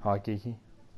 Hi, Geeky.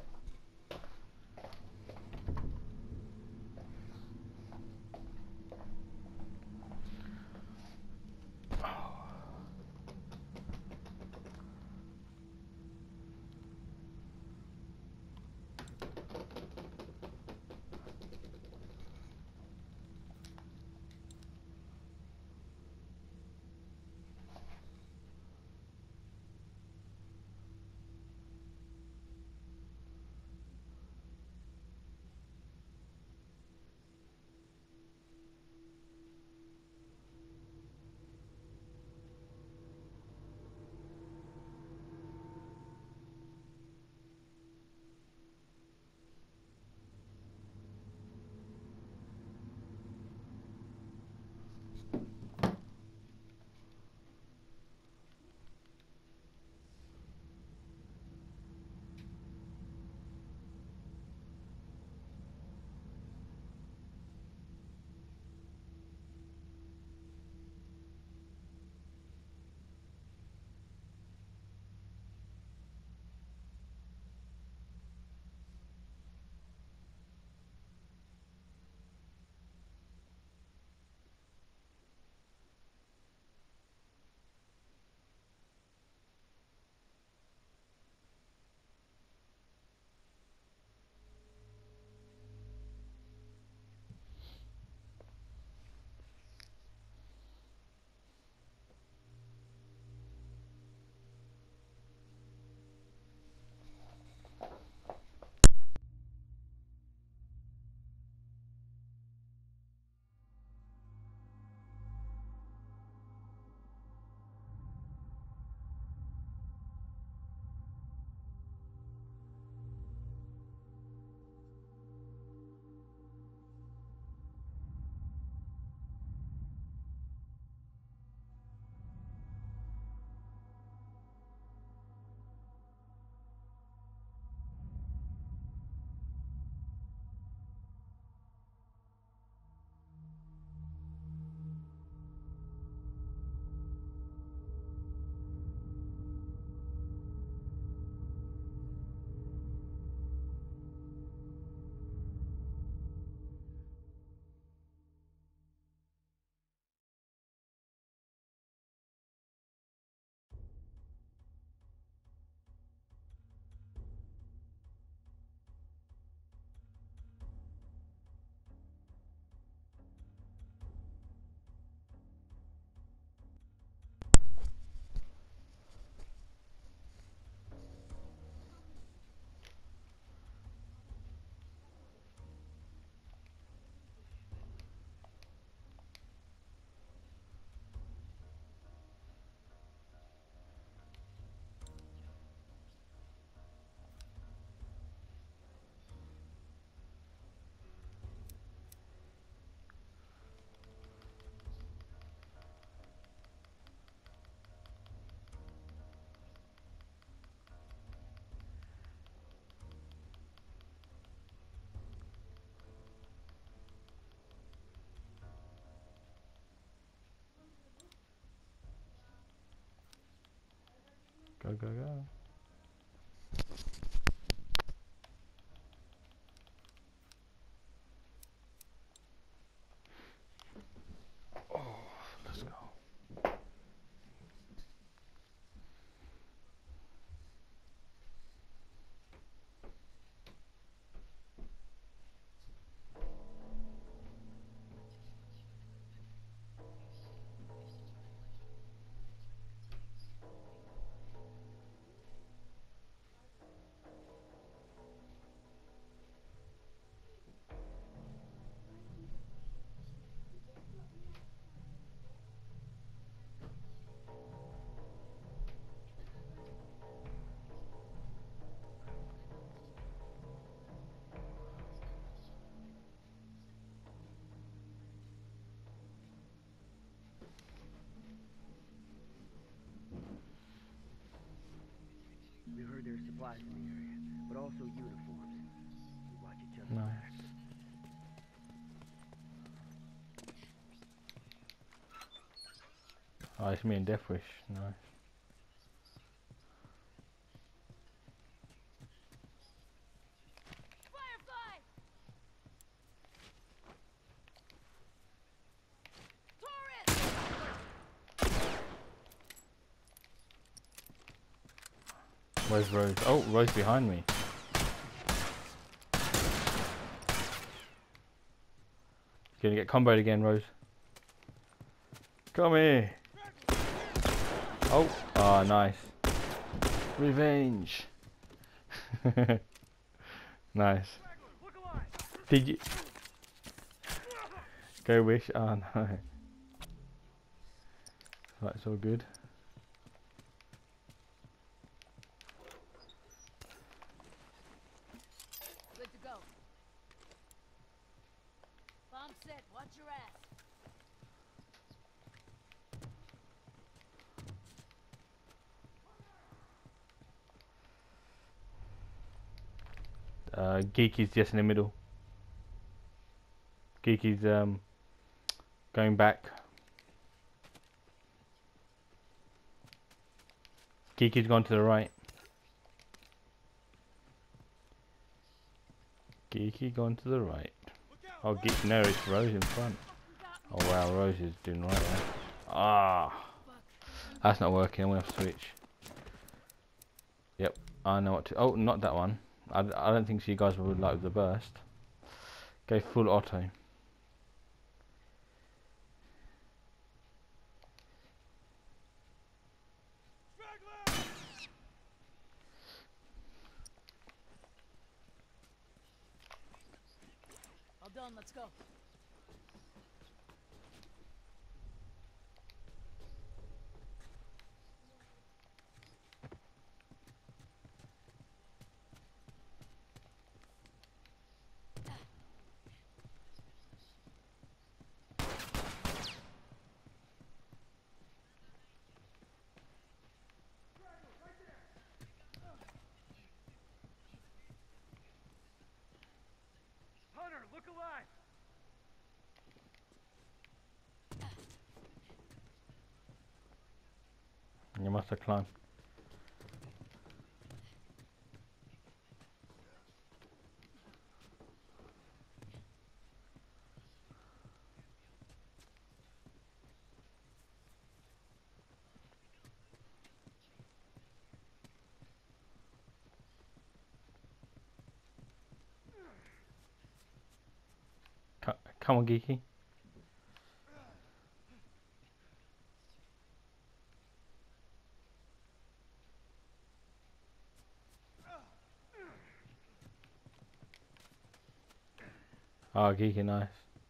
Go, go, go. Let's go. We heard there's supplies in the area, but also uniforms. We watch each other's Nice. backs. Oh, it's me and Deathwish. Nice. Where's Rose? Oh, Rose behind me. Gonna get comboed again, Rose. Come here. Oh, ah, nice. Revenge. Nice. Did you go wish? Oh no. That's all good. Good to go. Bomb set, watch your ass. Geeky's just in the middle. Geeky's going back. Geeky's gone to the right. Geeky gone to the right. Oh, Geeky, no, it's Rose in front. Oh wow, Rose is doing right there. Ah, that's not working. I'm gonna have to switch. Yep, I know what to. Oh, not that one. I don't think so you guys would like the burst. Go full auto. All done, let's go. Hunter, look alive! You must have climbed. Come on, Geeky. Oh, Geeky, nice.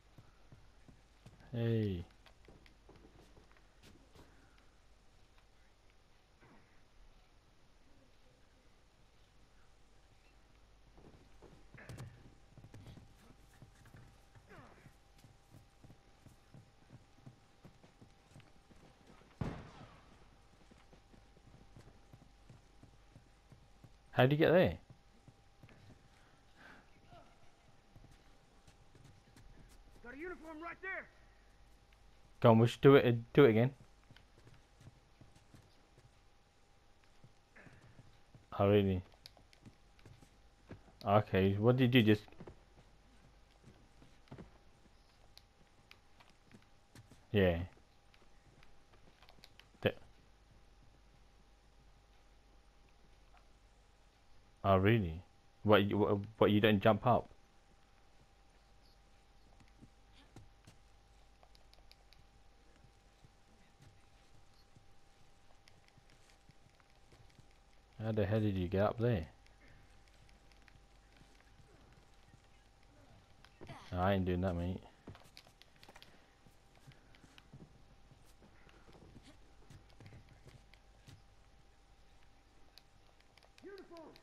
Hey. How would you get there? Got a uniform right there! Go on, we should do it. Do it again. Oh, really? Okay. What did you just? Yeah. Th Oh, really? What? You don't jump up? How the hell did you get up there? I ain't doing that, mate. Uniform!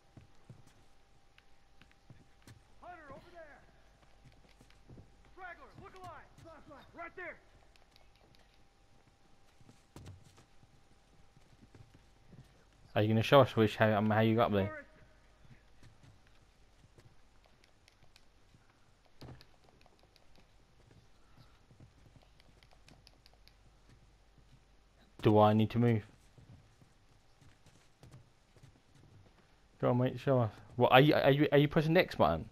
Hunter, over there! Straggler, look alive! Flashlight, right there! Are you gonna show us how you got up there? Forrest! Do I need to move? Go on, mate. Show us. What are you pressing the X button?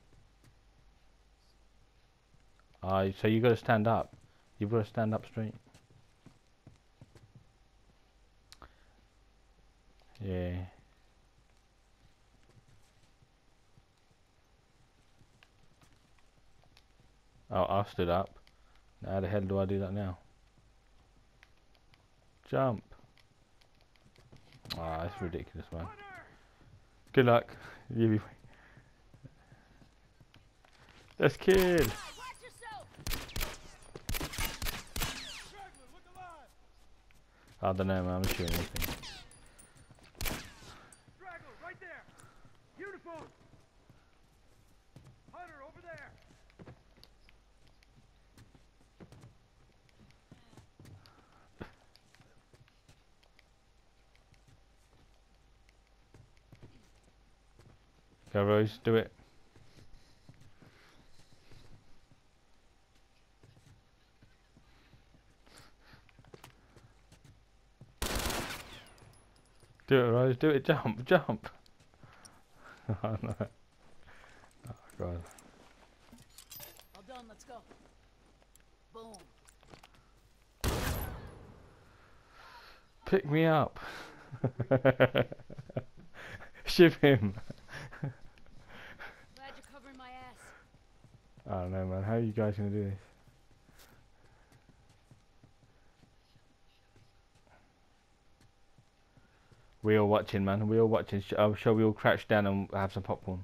So you got to stand up. You've got to stand up straight. Yeah. Oh, I stood up. How the hell do I do that now? Jump. Ah, that's ridiculous, man. Good luck. You. Let's kill. Watch yourself! I don't know, man. I'm not shooting anything. Straggler, right there! Uniform! Hunter, over there! Go, Rose. Do it. Do it, Rose. Do it. Jump. Jump. Oh, no. Oh, God. All done, let's go. Boom. Pick me up. Ship him. Glad you're covering my ass. I don't know, man. How are you guys gonna do this? We all watching, man. We all watching. Shall we all crouch down and have some popcorn?